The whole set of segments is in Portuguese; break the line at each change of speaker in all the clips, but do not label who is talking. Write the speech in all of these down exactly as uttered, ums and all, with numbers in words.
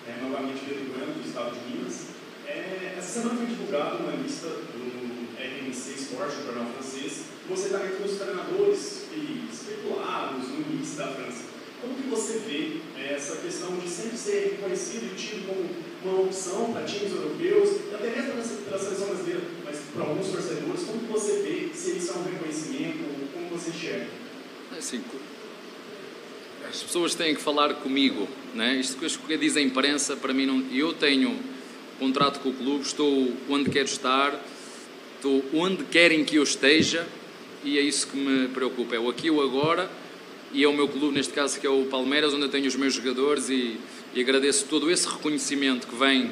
É, novamente, Pedro Bueno, do Estado de Minas. É, essa semana foi divulgada uma lista do R M C Sport, do jornal francês. Você está entre os treinadores especulados no início da França. Como que você vê essa questão de sempre ser reconhecido e tido como uma opção para times europeus, até mesmo pela seleção brasileira, mas para alguns torcedores, como que você vê se isso é um reconhecimento, como você enxerga?
Assim, as pessoas têm que falar comigo, né? Isto que diz a imprensa, para mim, não, eu tenho contrato com o clube, estou onde quero estar, estou onde querem que eu esteja e é isso que me preocupa, é o aqui e o agora. E é o meu clube, neste caso, que é o Palmeiras, onde eu tenho os meus jogadores e, e agradeço todo esse reconhecimento que vem.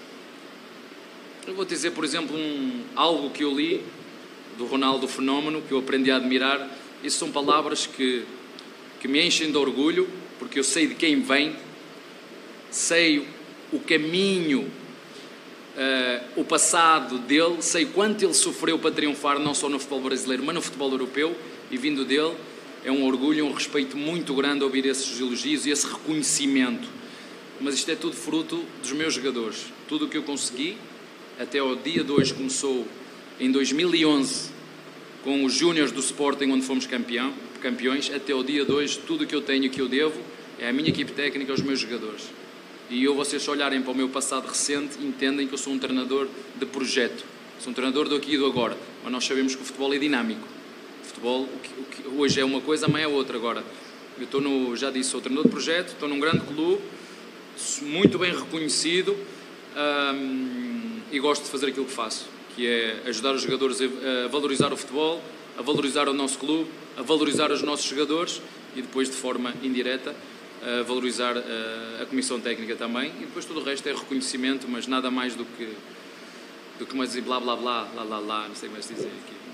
Eu vou dizer, por exemplo, um, algo que eu li do Ronaldo Fenómeno, que eu aprendi a admirar. Isso são palavras que, que me enchem de orgulho, porque eu sei de quem vem, sei o caminho, uh, o passado dele, sei quanto ele sofreu para triunfar, não só no futebol brasileiro, mas no futebol europeu, e vindo dele, é um orgulho e um respeito muito grande ouvir esses elogios e esse reconhecimento. Mas isto é tudo fruto dos meus jogadores. Tudo o que eu consegui, até ao dia de hoje, começou em dois mil e onze, com os júniores do Sporting, onde fomos campeão, campeões, até ao dia de hoje, tudo o que eu tenho e que eu devo é a minha equipe técnica, aos meus jogadores. E eu, vocês se olharem para o meu passado recente, entendem que eu sou um treinador de projeto. Sou um treinador do aqui e do agora. Mas nós sabemos que o futebol é dinâmico. Futebol, o que, o que hoje é uma coisa, amanhã é outra. Agora, eu estou no, já disse, sou treinador de projeto, estou num grande clube, muito bem reconhecido, hum, e gosto de fazer aquilo que faço, que é ajudar os jogadores a, a valorizar o futebol, a valorizar o nosso clube, a valorizar os nossos jogadores e depois, de forma indireta, a valorizar a, a comissão técnica também. E depois tudo o resto é reconhecimento, mas nada mais do que, do que mais dizer blá blá blá, lá lá lá, não sei mais dizer aqui.